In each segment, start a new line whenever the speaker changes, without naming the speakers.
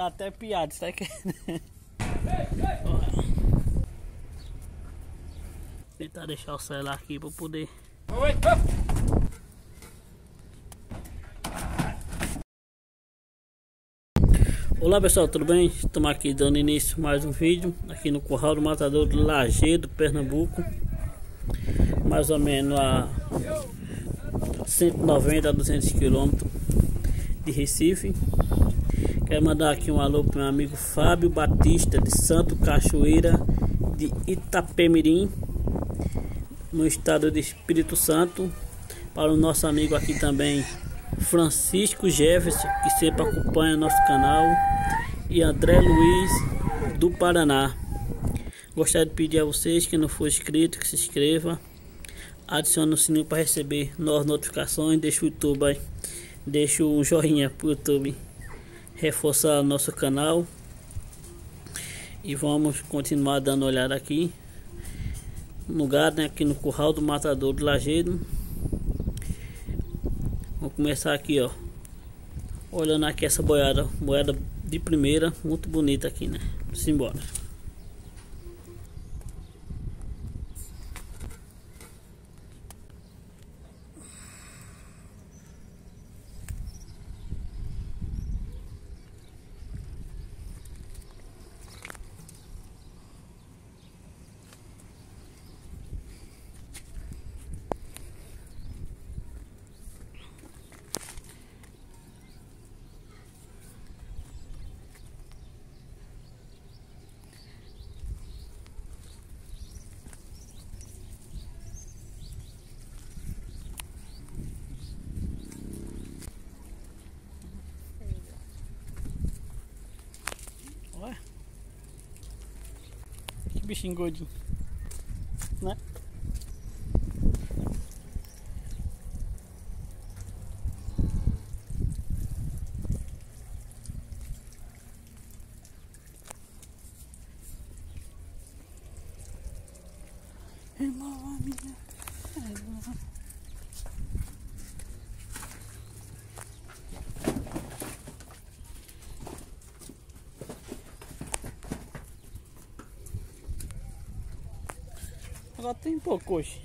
tá até piado, tá aqui. Tentar deixar o celular aqui para poder. Olá pessoal, tudo bem? Estamos aqui dando início a mais um vídeo aqui no Curral do Matador do Lajeado, Pernambuco, mais ou menos a 190 a 200 km de Recife. Quero mandar aqui um alô para meu amigo Fábio Batista de Santo Cachoeira de Itapemirim, no estado de Espírito Santo. Para o nosso amigo aqui também Francisco Jefferson, que sempre acompanha nosso canal, e André Luiz do Paraná. Gostaria de pedir a vocês que não for inscrito, que se inscreva, adicione o sininho para receber novas notificações, deixa o YouTube aí, deixa um joinha para o YouTube reforçar nosso canal. E vamos continuar dando uma olhada aqui no gado, né, aqui no Curral do Matador do Lajeado. Vamos começar aqui, ó, olhando aqui essa boiada de primeira, muito bonita aqui, né? Simbora. Olha que bichinho gordinho, né? Agora tem pouco hoje.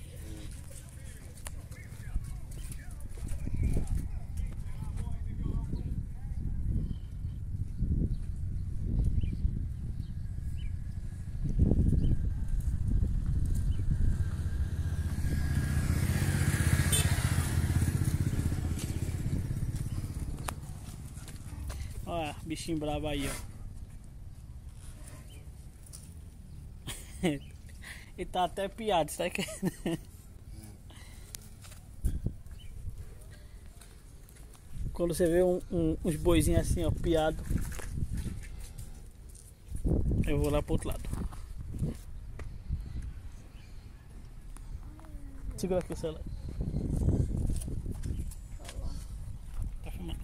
Olha, bichinho bravo aí, ó. Ele tá até piado, tá aqui. Quando você vê uns boizinhos assim, ó, piado, eu vou lá pro outro lado. Segura aqui o celular. Tá filmando.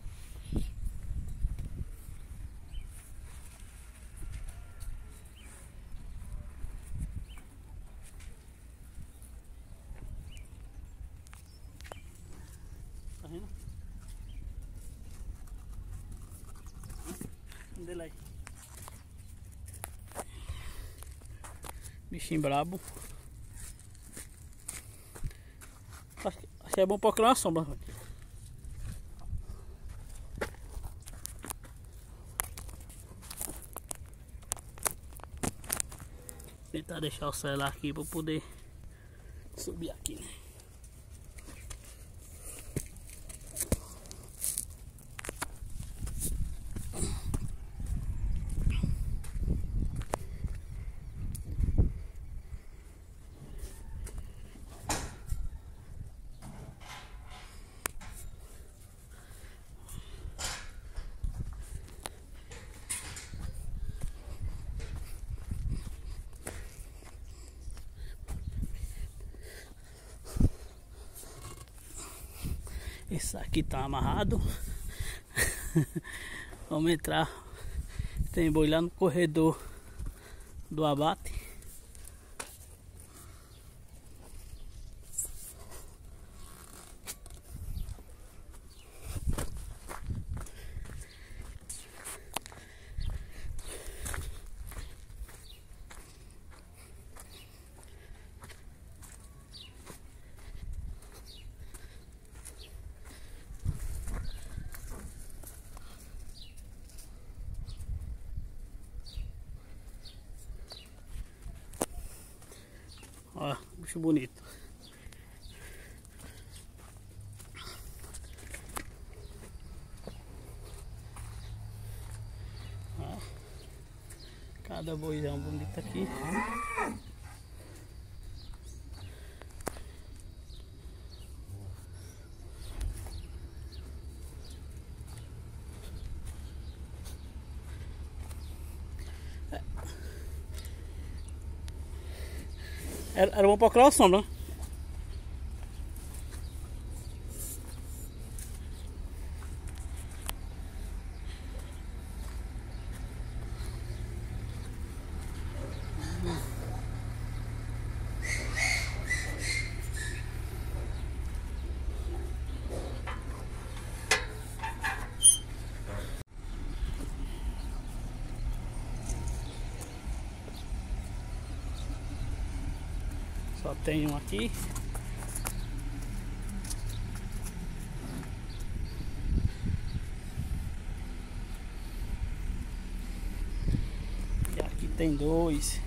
Tá vendo? Dele aí. Bichinho brabo. Acho que é bom pra criar uma sombra. Tentar deixar o celular aqui para poder subir aqui, né? Esse aqui tá amarrado. Vamos entrar. Tem boi lá no corredor do abate. Bicho bonito. Ó, cada boizão bonito aqui. Era bom procurar a sombra, né? Só tem um aqui. E aqui tem dois.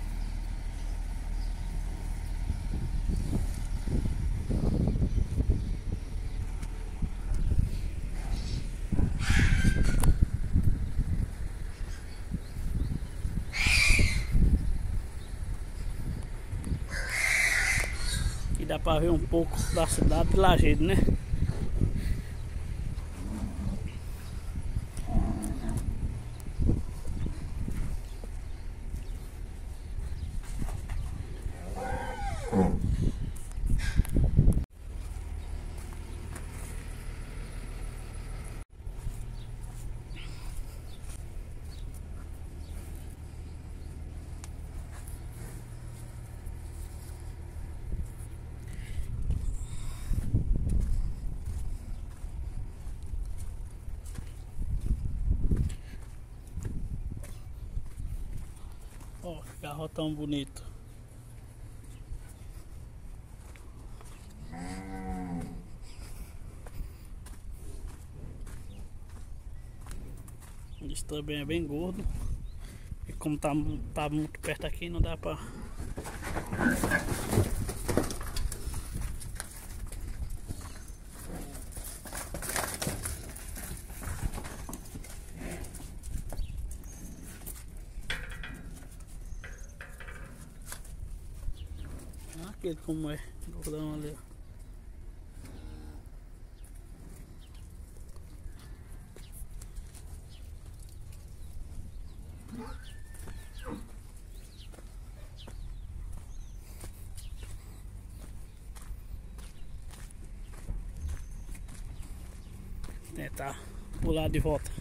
E dá pra ver um pouco da cidade de Lajeado, né? Ó, que carro tão bonito. Isso também é bem gordo. E como tá muito perto aqui, não dá pra... Aquele como é, gordão ali, ó. Tentar pular de volta.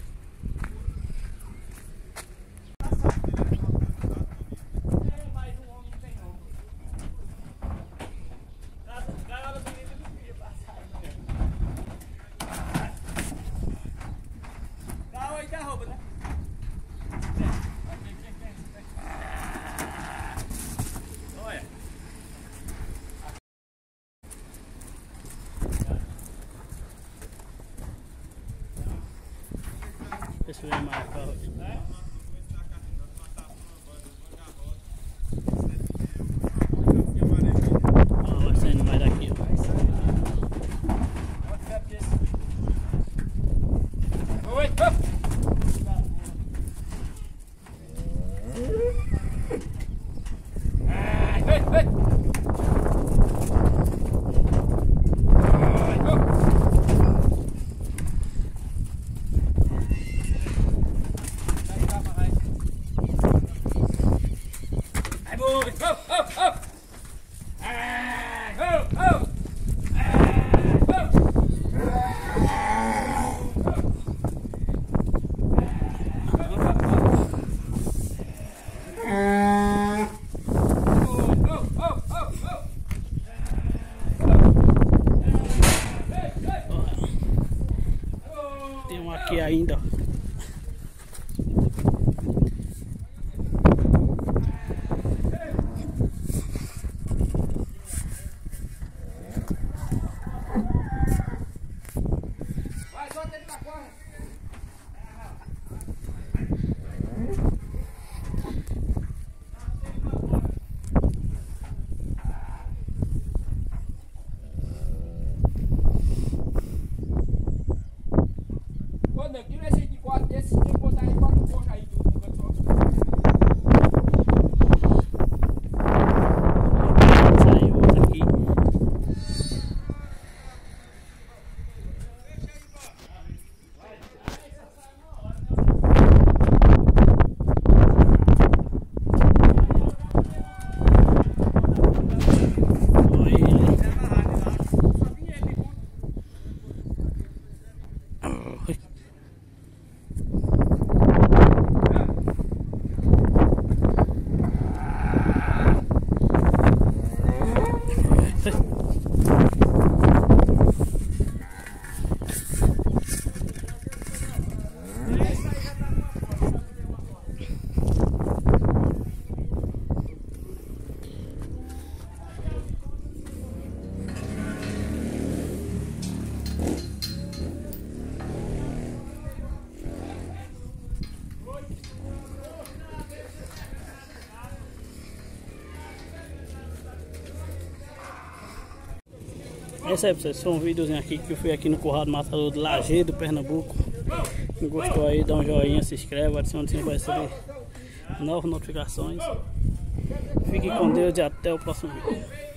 Deixa eu ver mais carro aqui. Ó, vai saindo mais daqui, ó. Tem um aqui ainda, ó.
nego. Tira esse de 4 desses e botar aí 4 coxas aí, tudo no canto só.
Saiu outro aqui. É isso aí, pessoal. Esse foi um videozinho aqui que eu fui aqui no Curral do Matador de Lajeado, Pernambuco. Quem gostou aí, dá um joinha, se inscreve, adiciona o sininho para receber novas notificações. Fique com Deus e até o próximo vídeo.